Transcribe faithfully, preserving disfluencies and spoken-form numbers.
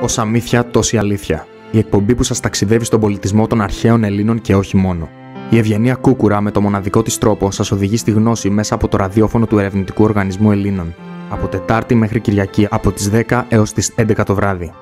Όσα μύθια, τόση αλήθεια. Η εκπομπή που σας ταξιδεύει στον πολιτισμό των αρχαίων Ελλήνων και όχι μόνο. Η Ευγενία Κούκουρα με το μοναδικό της τρόπο σας οδηγεί στη γνώση μέσα από το ραδιόφωνο του Ερευνητικού Οργανισμού Ελλήνων. Από Τετάρτη μέχρι Κυριακή από τις δέκα έως τις έντεκα το βράδυ.